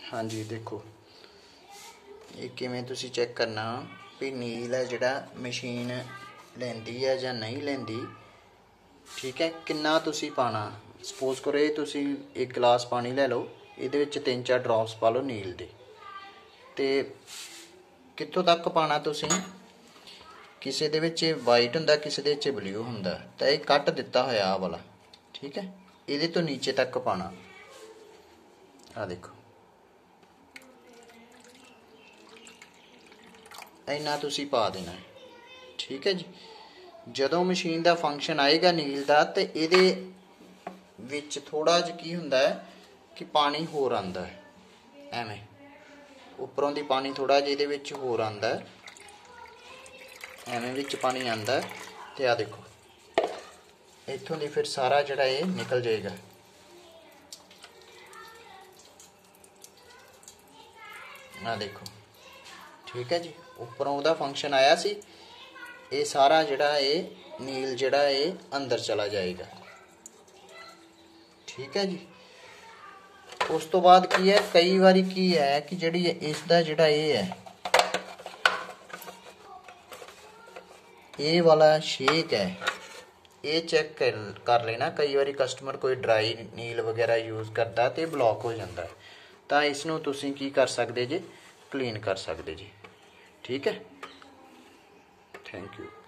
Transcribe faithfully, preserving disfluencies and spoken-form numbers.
हाँ जी, देखो ये किवें तुसीं चैक करना भी नील है जिहड़ा मशीन लैंदी है जां नहीं लैंदी। ठीक है, किन्ना तुसीं पाना। सपोज करो ये तुसीं एक गिलास पानी लै लो, इहदे विच तीन चार ड्रॉप्स पा लो नील दे। ते कित्थों तक पाना तुसीं, किसी दे विच वाइट हुंदा, किसी दे विच ब्लू हुंदा, तां ये कट दित्ता होया आ वाला। ठीक है, इहदे तो नीचे तक पाना। आ देखो इन्ना तुसीं पा देना है। ठीक है जी, जदों मशीन का फंक्शन आएगा नील का तो ये विच थोड़ा जिहा की हुंदा है कि पानी होर आंदा है, एवें उपरों दी पानी थोड़ा जिहा इहदे विच होर आंदा है, एवें विच पानी आंदा है। ते आ देखो इत्थों दी फिर सारा जिहड़ा ये निकल जाएगा। आ देखो ठीक है जी, उपरों उहदा फंक्शन आया सी, ये सारा जिहड़ा ये नील जिहड़ा ये अंदर चला जाएगा। ठीक है जी, उस तो बाद की है, कई बारी की है कि जिहड़ी इसदा जिहड़ा ये है, ये वाला शेक है, ये चेक कर कर लेना। कई बारी कस्टमर कोई ड्राई नील वगैरह यूज़ करता तो ब्लॉक हो जाता है, तो इसनों तुसीं की कर सकते जी, क्लीन कर सकते जी। ठीक है, थैंक यू।